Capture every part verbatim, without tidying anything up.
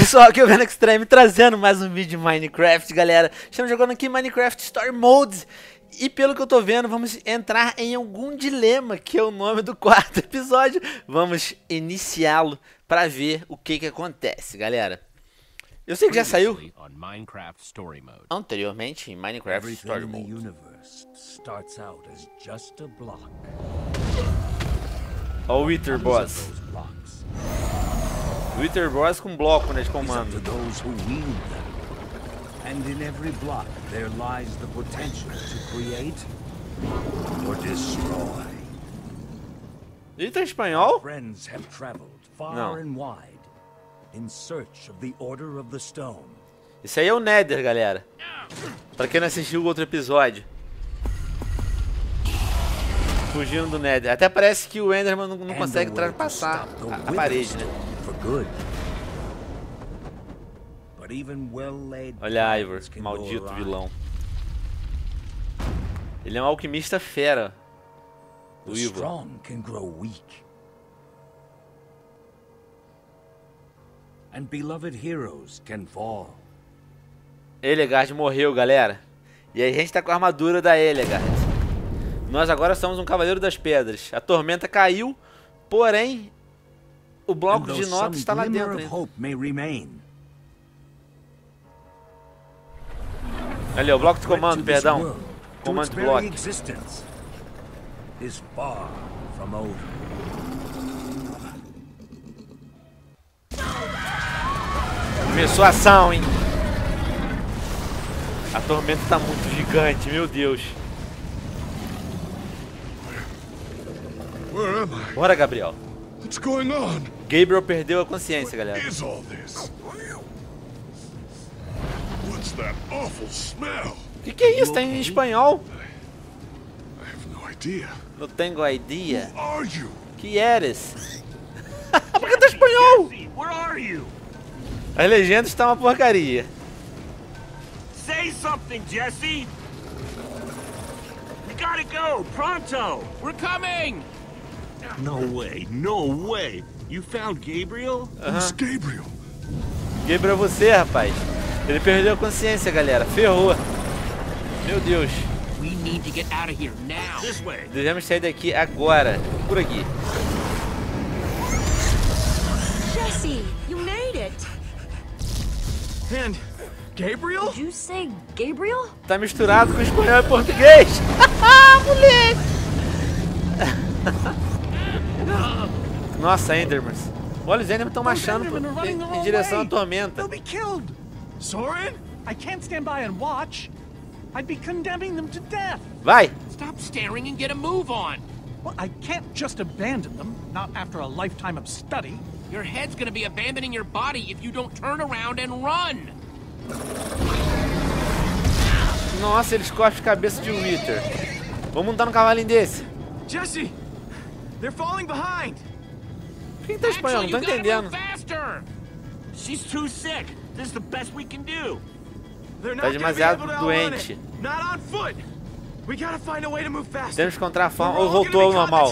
pessoal, aqui é o Venom Extreme trazendo mais um vídeo de Minecraft, galera. Estamos jogando aqui Minecraft Story Mode. E pelo que eu tô vendo, vamos entrar em algum dilema, que é o nome do quarto episódio. Vamos iniciá-lo para ver o que que acontece, galera. Eu sei que já saiu anteriormente em Minecraft Story Mode. Olha o Wither Boss. Wither Boss com bloco, né, de comando. And in every block there lies the potential to create or destroy. Ele tá em espanhol? Friends have traveled far Não. and wide in search of the Order of the Stone. Isso aí é o Nether, galera. Pra quem não assistiu o outro episódio. Fugindo do Nether. Até parece que o Enderman não, não consegue transpassar a, a parede, né? Olha Ivor, maldito vilão. Ele é um alquimista fera. O Ivor. Elegard morreu, galera. E aí a gente tá com a armadura da Elegard. Nós agora somos um Cavaleiro das Pedras. A tormenta caiu, porém o bloco de notas está lá dentro ainda. Ali, o bloco de comando, perdão. Comando de bloco. Começou a ação, hein? A tormenta tá muito gigante, meu Deus. Bora, Gabriel. Gabriel perdeu a consciência, galera. Que que é isso? Tá em espanhol? Não tenho ideia. Que eres? Por que tá em espanhol? As legendas estão uma porcaria. Say something, Jesse. We gotta go, pronto. We're coming. No way, no way. You found Gabriel? Uh-huh. Gabriel? Gabriel é você, rapaz. Ele perdeu a consciência, galera. Ferrou. Meu Deus. We need to get out of here now. This way. Devemos sair daqui agora. Por aqui. Jesse, you made it. And Gabriel? Did you say Gabriel? Tá misturado com espanhol e português. Moleque. Nossa, Endermans. Olha, os Endermans estão marchando em, em direção à tormenta. Soren, I can't stand by and watch. I'd be condemning them to death. Vai. Stop staring and get a move on. Well, I can't just abandon them, not after a lifetime of study. Your head's gonna be abandoning your body if you don't turn around and run. Nossa, eles cospem a cabeça de um Wither. Vamos montar num cavalinho desse. Jesse, they're falling behind. Quem tá em espanhol? Não tô entendendo. She's too sick. This is the best we can do. Tá demasiado doente. Temos que encontrar a forma. Ou voltou ao normal.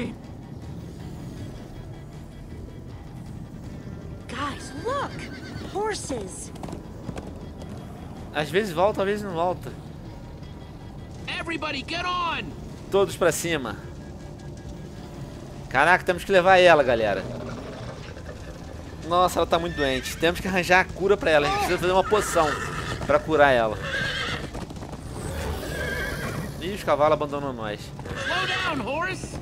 Guys, look! Horses! Às vezes volta, às vezes não volta. Everybody get on! Todos pra cima. Caraca, temos que levar ela, galera. Nossa, ela tá muito doente. Temos que arranjar a cura pra ela. A gente precisa fazer uma poção pra curar ela. Ih, os cavalos abandonam nós. Slow down, horse.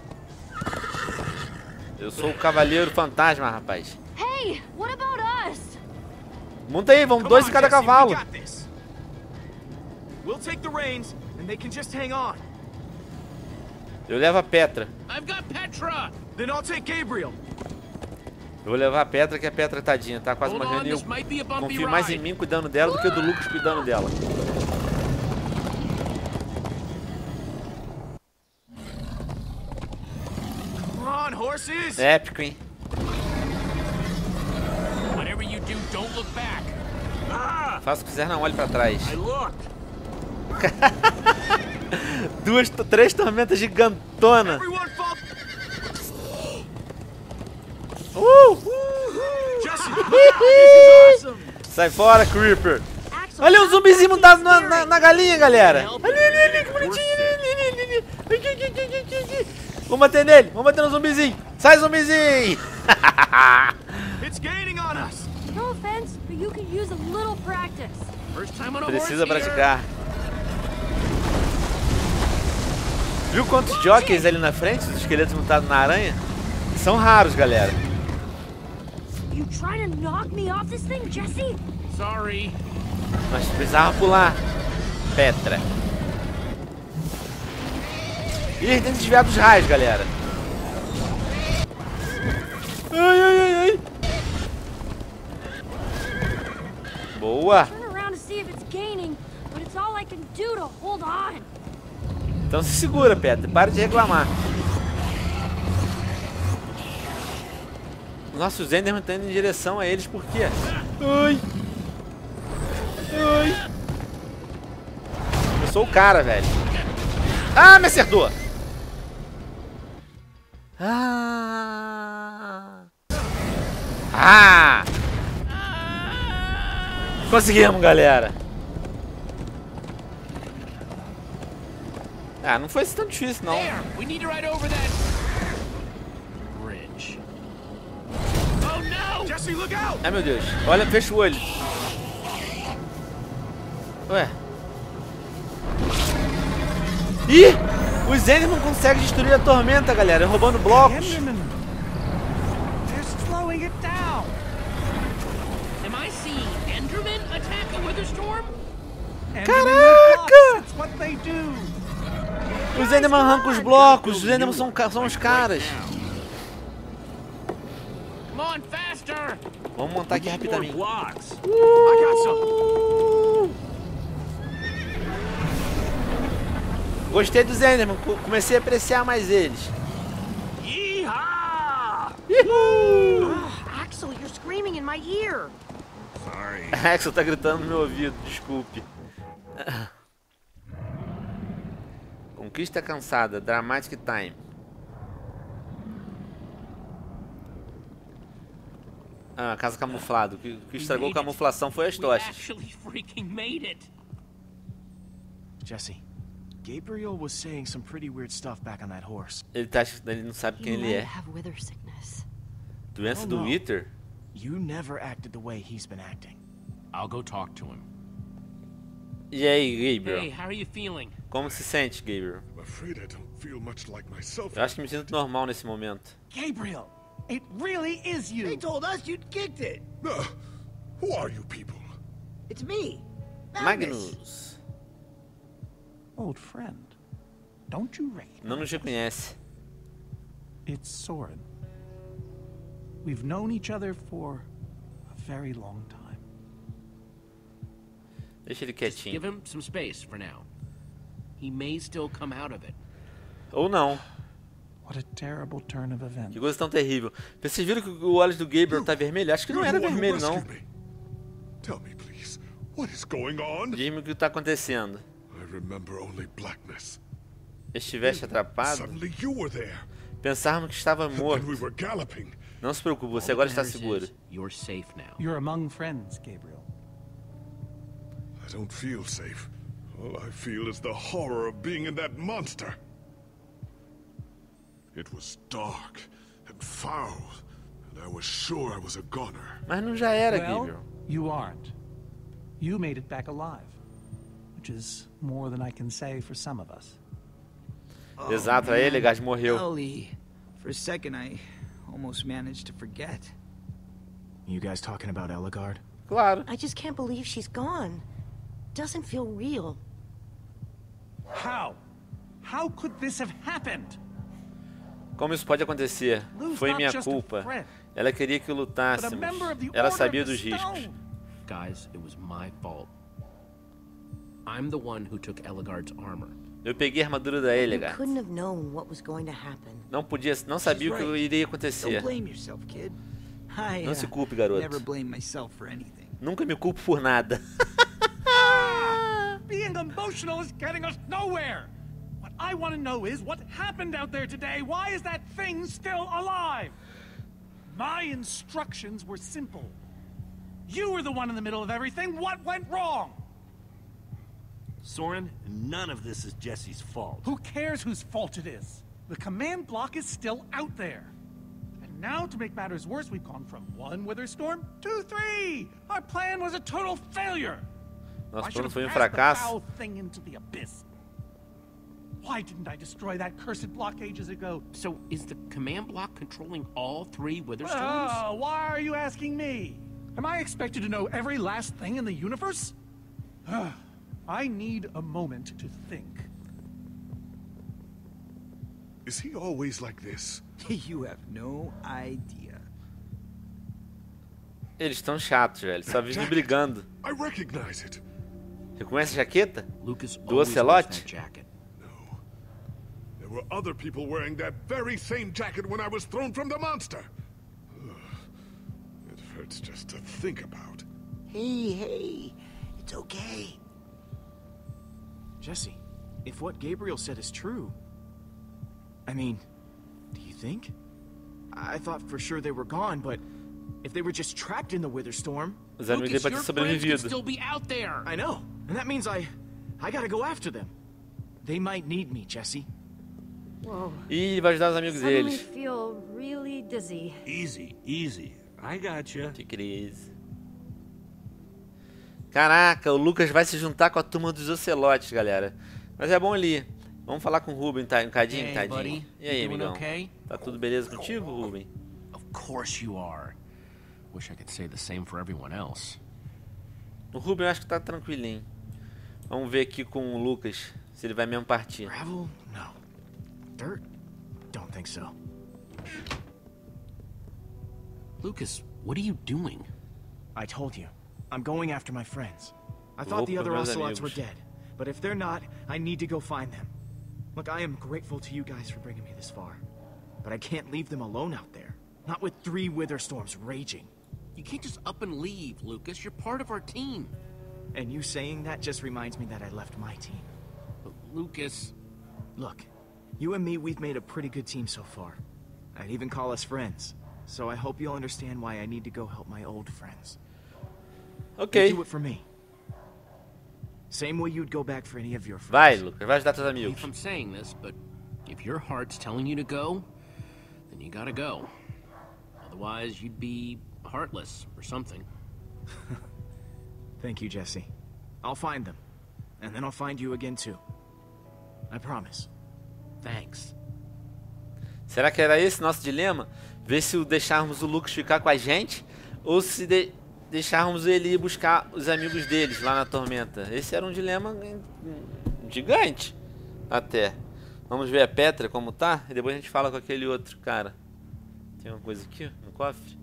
Eu sou o cavaleiro fantasma, rapaz. Hey, what about us? Monta aí, vamos dois em cada cavalo. We'll take the reins and they can just hang on. Eu levo a Petra. I've got Petra. Then I'll take Gabriel. Eu vou levar a Petra, que a Petra, tadinha, tá quase morrendo e eu confio mais em mim cuidando dela do que do Lucas cuidando dela. Come on, horses. Épico, hein? Whatever you do, don't look back. Ah! Faça o que quiser, não olhe pra trás. I looked. Duas, três tormentas gigantonas. Everyone fall. Uh! Just Sai fora, Creeper. Axel, Olha um how's zumbizinho that montado na, thing na, steering? na galinha, galera. Ali, ali, ali, que bonitinho. Ali, ali, ali, ali. Aqui, aqui, aqui, aqui, aqui. Vamos bater nele. Vamos bater no zumbizinho. Sai, zumbizinho. It's gaining on us. No offense, but you could use a little practice. First time on a Precisa horse here. praticar. Viu quantos jockeys ali na frente, os esqueletos montados na aranha? São raros, galera. You trying to knock me off this thing, Jesse? Sorry. Nós precisávamos pular. Petra. Ih, tem que desviar dos raios, galera. Ai, ai, ai, ai. Boa. Turn around to see if it's gaining, but it's all I can do to hold on. Então se segura, Petra. Para de reclamar. Nossa, os Enderman estão indo em direção a eles, por quê? Ai. Ai. Eu sou o cara, velho. Ah, me acertou. Ah. Ah. Conseguimos, galera. Ah, não foi tão difícil, não. There. We need to ride over that bridge. Oh no! Jesse, look out! Ai, meu Deus. Olha, fecha o olho. Ué. Ih! Os Enderman conseguem destruir a tormenta, galera, roubando blocos. Enderman. They're slowing it down. Am I seeing Enderman attack a Wither Storm? Endermen Caraca! use blocks. It's what they do. Os Enderman arrancam os blocos. Os Enderman são, ca- são os caras. Come on, faster! Vamos montar aqui More rapidamente. blocks. I got some. Gostei dos Enderman. co- Comecei a apreciar mais eles. Yeehaw! Uhul! Axel, you're screaming in my ear. Sorry. Axel tá gritando no meu ouvido, desculpe. Conquista cansada, Dramatic Time. Ah, casa camuflada. O que, o que estragou a camuflação foi as We tochas. actually freaking made it. Jesse, Gabriel was saying some pretty weird stuff back on that horse. Ele, tá, ele não sabe quem ele é. have wither sickness. Doença Oh, do não. Wither? You never acted the way he's been acting. I'll go talk to him. E aí, Hey, Gabriel? how are you feeling? Como se sente, Gabriel? I'm afraid I don't feel much like myself. Eu acho que me sinto normal nesse momento. Gabriel, it really is you. They told us you'd kicked it. Uh, who are you people? It's me, Magnus. Old friend, don't you rate? Não nos reconhece. It's Soren. We've known each other for a very long time. Deixa ele Give quietinho. him some space for now. He may still come out of it. Ou não. What a terrible turn of events. Que coisa tão terrível. Vocês viram que o olho do Gabriel tá vermelho? Acho que não You're era the one who vermelho, não. rescued me. Tell me, please, what is going on? Diz-me o que tá acontecendo. I remember only blackness. Estiveste atrapado? Suddenly you were there, Pensávamos que estava and we morto. were galloping. Não se preocupe, você All agora that está matters seguro. is You're safe now. You're among friends, Gabriel. I don't feel safe. All I feel is the horror of being in that monster. It was dark and foul, and I was sure I was a goner. Mas não já era, Well, Gabriel. you aren't. You made it back alive, which is more than I can say for some of us. Exato, aí Elegard morreu. Golly. For a second, I almost managed to forget. You guys talking about Eligard? Claro. I just can't believe she's gone. Doesn't feel real. How? How could this have happened? Como isso pode acontecer? Foi minha culpa. Ela queria que lutássemos. Ela sabia dos riscos. Guys, it was my fault. I'm the one who took Eligard's armor. Eu peguei a armadura da Elegard. Couldn't have known what was going to happen. Não podia, não sabia o que iria acontecer. Don't blame yourself, kid. I Não se uh, culpe, garoto. never blame myself for anything. Nunca me culpo por nada. Being emotional is getting us nowhere. What I want to know is what happened out there today. Why is that thing still alive? My instructions were simple. You were the one in the middle of everything. What went wrong? Soren, none of this is Jesse's fault. Who cares whose fault it is? The command block is still out there. And now, to make matters worse, we've gone from one wither storm to three. Our plan was a total failure. Nosso I should plano have foi um cast the fracasso. foul thing into the abyss. Why didn't I destroy that cursed block ages ago? So, is the command block controlling all three wither storms? Oh, why are you asking me? Am I expected to know every last thing in the universe? I need a moment to think. Is he always like this? You have no idea. Eles estão chatos, velho. Só vivem brigando. I recognize it. Reconhece a jaqueta? Lucas Do always wears Ocelote? that jacket. No. There were other people wearing that very same jacket when I was thrown from the monster. Ugh. It hurts just to think about. Hey, hey, it's okay. Jesse, if what Gabriel said is true... I mean, do you think? I thought for sure they were gone, but if they were just trapped in the wither storm... Os amigos dele Lucas, podem your ter friends could sobrevivido. still be out there. I know, and that means I... I gotta go after them. They might need me, Jesse. Whoa. Ih, vai ajudar os amigos Suddenly deles. feel really dizzy. Easy, easy. I gotcha. Que crise. Caraca, o Lucas vai se juntar com a turma dos Ocelotes, galera. Mas é bom ali. Vamos falar com o Ruben, tá? Um cadinho, Hey, tadinho. buddy. E aí, You doing amigão? okay? Tá tudo beleza contigo, Ruben? Of course you are. Wish I could say the same for everyone else. O Ruben eu acho que tá tranquilinho. Vamos ver aqui com o Lucas, se ele vai mesmo partir. Gravel? No. Dirt? Don't think so. Lucas, what are you doing? I told you. I'm going after my friends. I thought the Vou other com meus Ocelots were amigos. dead. But if they're not, I need to go find them. Look, I am grateful to you guys for bringing me this far. But I can't leave them alone out there. Not with three wither storms raging. You can't just up and leave, Lucas. You're part of our team. And you saying that just reminds me that I left my team. But Lucas... Look, you and me, we've made a pretty good team so far. I'd even call us friends. So I hope you'll understand why I need to go help my old friends. Ok. You do it for me. Same way you'd go back for any of your friends. Vai, Lucas. Vai ajudar teus amigos. If I'm saying this, but if your heart's telling you to go, then you gotta go. Otherwise, you'd be heartless or something. Thank you, Jesse. I'll find them. And then I'll find you again, too. I promise. Thanks. Será que era esse nosso dilema? Ver se o deixarmos o Lucas ficar com a gente ou se de deixarmos ele ir buscar os amigos deles lá na tormenta. Esse era um dilema gigante até. Vamos ver a Petra como tá e depois a gente fala com aquele outro cara. Tem uma coisa aqui no cofre?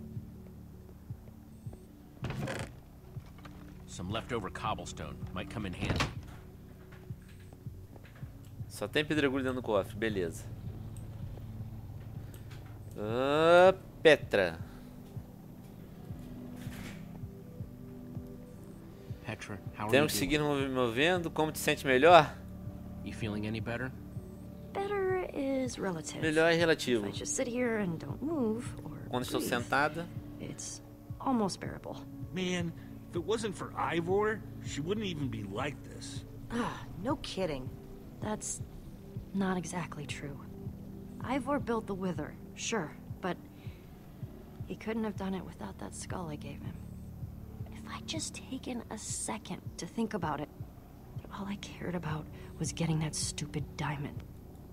Some leftover cobblestone might come in handy. Só tem pedregulho dentro do cofre, beleza. Ah, Petra. Petra, how are Temos you que seguir doing? me movendo. Como te sente melhor? You feeling any better? Better is relative. Melhor é If relativo. I just sit here and don't move or Quando estou breathe, sentada, it's almost bearable. Man, if it wasn't for Ivor, she wouldn't even be like this. Ah, no kidding. That's not exactly true. Ivor built the Wither, sure, but he couldn't have done it without that skull I gave him. If I'd just taken a second to think about it, all I cared about was getting that stupid diamond.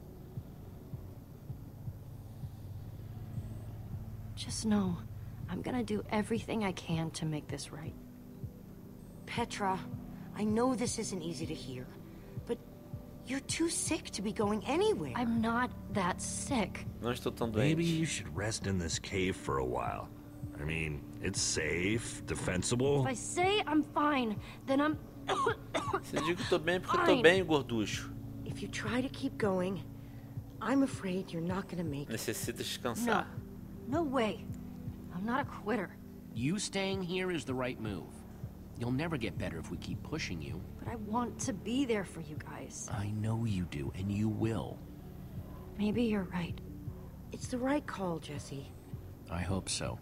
Just know, I'm gonna do everything I can to make this right. Petra, I know this isn't easy to hear, but you're too sick to be going anywhere. I'm not that sick. não estou tão Maybe doente. you should rest in this cave for a while. I mean, it's safe, defensible. If I say I'm fine, then I'm... Se eu digo que estou bem, porque eu estou Fine. bem, gorducho. If you try to keep going, I'm afraid you're not gonna make it. Necessita No, descansar. no way. I'm not a quitter, You staying here is the right move. You'll never get better if we keep pushing you. but I want to be there for you guys. I know you do, and you will. Maybe you're right. It's the right call, Jesse. I hope so.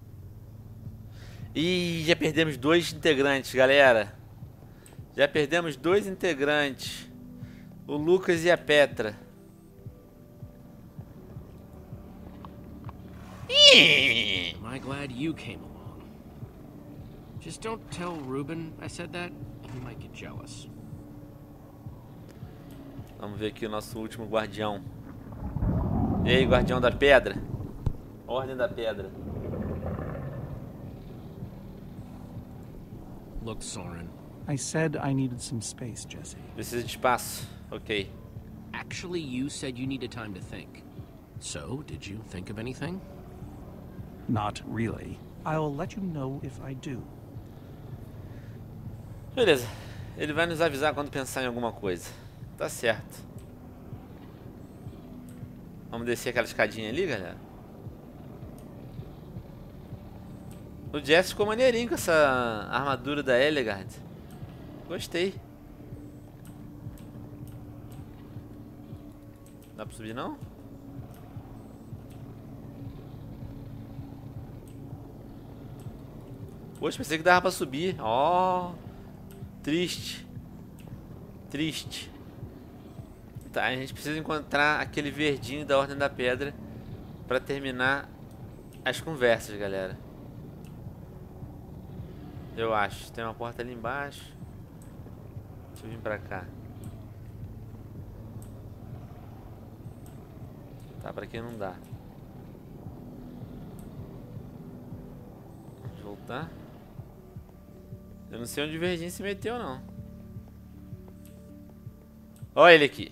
Ih, já perdemos dois integrantes, galera. Já perdemos dois integrantes. O Lucas e a Petra. Am I glad you came along? Just don't tell Reuben I said that. He might get jealous. Vamos ver aqui o nosso último guardião. E aí, guardião da pedra? Ordem da pedra. Look, Soren. I said I needed some space, Jesse. Precisa de espaço. Ok. Actually, you said you needed time to think. So, did you think of anything? Not really. I'll let you know if I do. Beleza. Ele vai nos avisar quando pensar em alguma coisa. Tá certo. Vamos descer aquela escadinha ali, galera. O Jesse ficou maneirinho com essa armadura da Elegard. Gostei. Dá pra subir não? Poxa, pensei que dava pra subir. Ó, oh, triste. Triste. Tá, a gente precisa encontrar aquele verdinho da Ordem da Pedra pra terminar as conversas, galera. Eu acho. Tem uma porta ali embaixo. Deixa eu vir pra cá. Tá, pra aqui não dá. Vamos voltar. Eu não sei onde o verdinho se meteu, não. Olha ele aqui.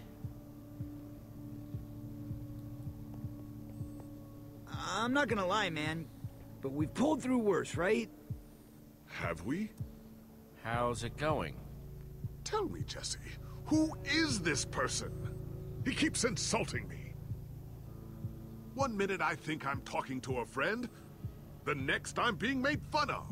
I'm not gonna lie, man, but we've pulled through worse, right? Have we? How's it going? Tell me, Jesse, who is this person? He keeps insulting me. One minute I think I'm talking to a friend, the next I'm being made fun of.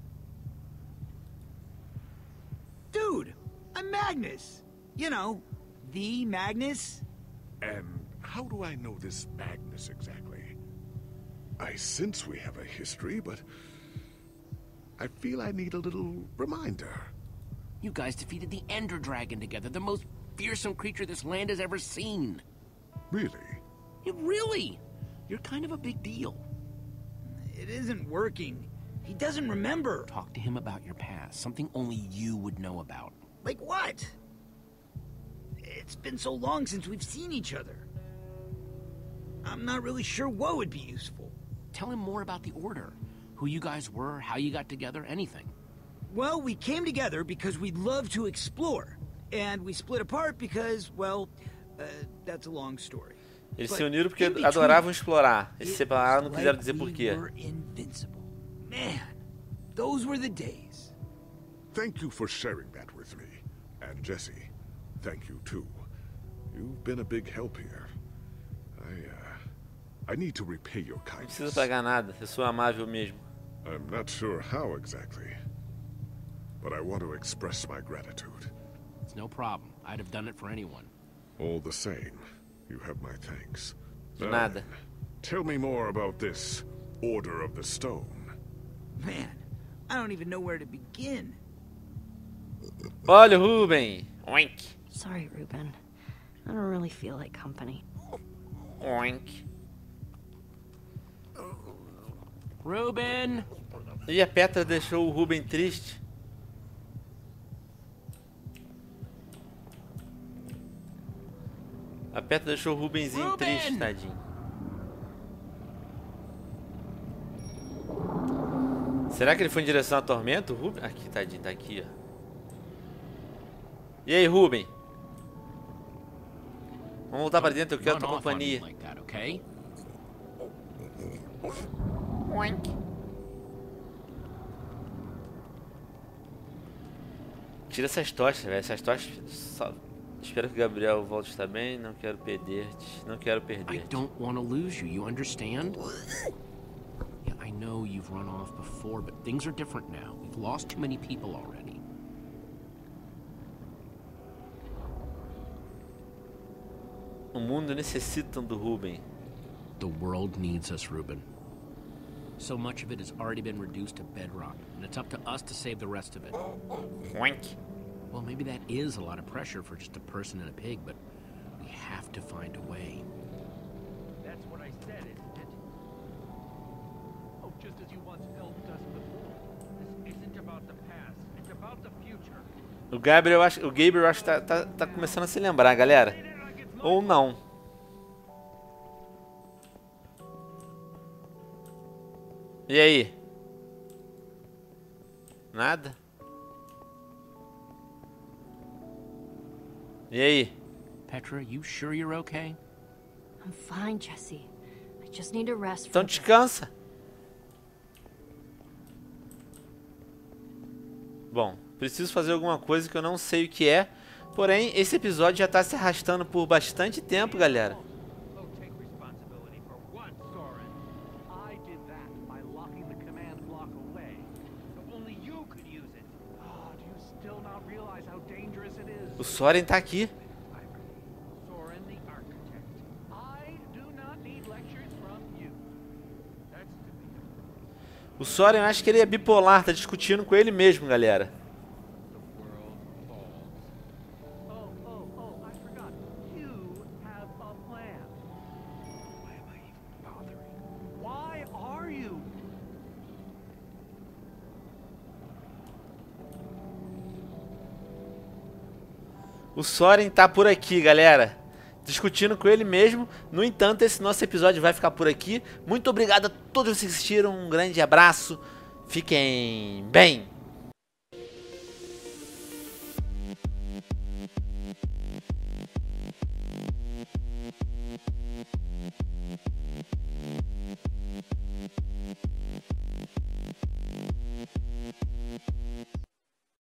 Dude, I'm Magnus. You know, the Magnus. And how do I know this Magnus exactly? I sense we have a history, but I feel I need a little reminder. You guys defeated the Ender Dragon together, the most fearsome creature this land has ever seen. Really? Yeah, really? You're kind of a big deal. It isn't working. He doesn't remember. Talk to him about your past, something only you would know about. Like what? It's been so long since we've seen each other. I'm not really sure what would be useful. Tell him more about the Order. Who you guys were, how you got together, anything. Well, we came together because we love to explore. And we split apart because, well, uh, that's a long story. Eles se uniram porque adoravam explorar. Eles se separaram, não quiseram dizer por quê. Man, those were the days. Thank you for sharing that with me. And Jesse, thank you too. You've been a big help here. I, uh, I need to repay your kindness. Não precisa pagar nada, eu sou amável mesmo. I'm not sure how exactly, but I want to express my gratitude. It's no problem. I'd have done it for anyone. All the same, you have my thanks. De nada. Tell me more about this Order of the Stone. Man, I don't even know where to begin. Olha o Reuben. Oink. Sorry, Reuben. I don't really feel like company. Oink. Reuben! E a Petra deixou o Reuben triste. A Petra deixou o Rubenzinho Reuben! triste, tadinho. Será que ele foi em direção à tormenta, o Reuben? Aqui, tadinho, tá aqui, ó. E aí, Reuben? Vamos voltar pra dentro, eu quero tua companhia. Tira essas tochas, velho. Essas tochas. Só... Espero que o Gabriel volte estar bem. Não quero perder-te. Não quero perder-te. I don't want to lose you. You understand? Yeah, I know you've run off before, but things are different now. We've lost too many people already. O mundo necessita do Reuben. The world needs us, Reuben. So much of it has already been reduced to bedrock, and it's up to us to save the rest of it. Wink. Well, maybe that is a lot of pressure for just a person and a pig, but we have to find a way. That's what I said, isn't it? Oh, just as you once helped us before. This isn't about the past, it's about the future. O Gabriel, acho, o Gabriel acho que tá, tá, tá começando a se lembrar, galera. Ou não. E aí? Nada? E aí? Petra, you sure you're okay? I'm fine, Jesse. I just need to rest. Então descansa. Bom, preciso fazer alguma coisa que eu não sei o que é. Porém, esse episódio já tá se arrastando por bastante tempo, galera. O Soren tá aqui. O Soren, eu acho que ele é bipolar, tá discutindo com ele mesmo, galera. O Soren tá por aqui, galera, discutindo com ele mesmo. No entanto, esse nosso episódio vai ficar por aqui. Muito obrigado a todos que assistiram, um grande abraço, fiquem bem.